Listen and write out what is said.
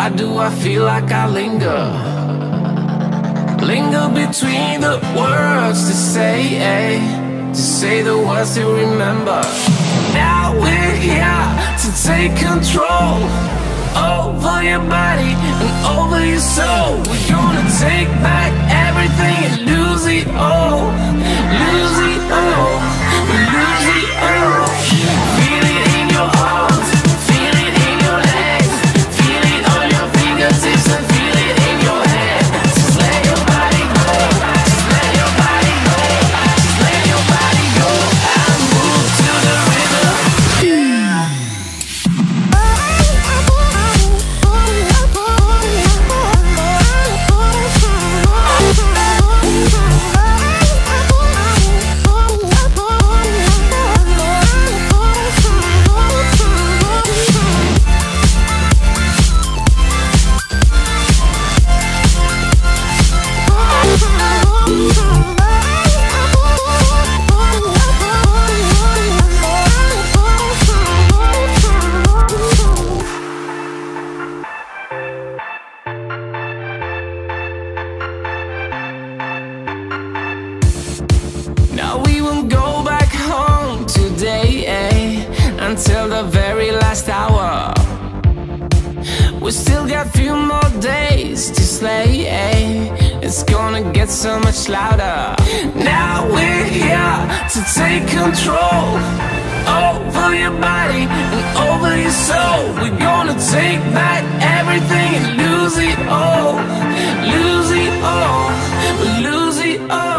Why do I feel like I linger? Linger between the words to say the words to remember. Now we're here to take control over your body and over your soul. We're gonna take back everything and lose it all. Lose it all. Lose it all. Feel it in your arms, feel it in your legs, feel it on your fingertips and feel it in your head. Just let your body go, just let your body go, just let your body go and move to the rhythm. Yeah. Now we won't go back home today, until the very last hour. We still got a few more days to slay, it's gonna get so much louder. Now we're here to take control over your body and over your soul. We're gonna take back everything and lose it all. Lose it all. Lose it all.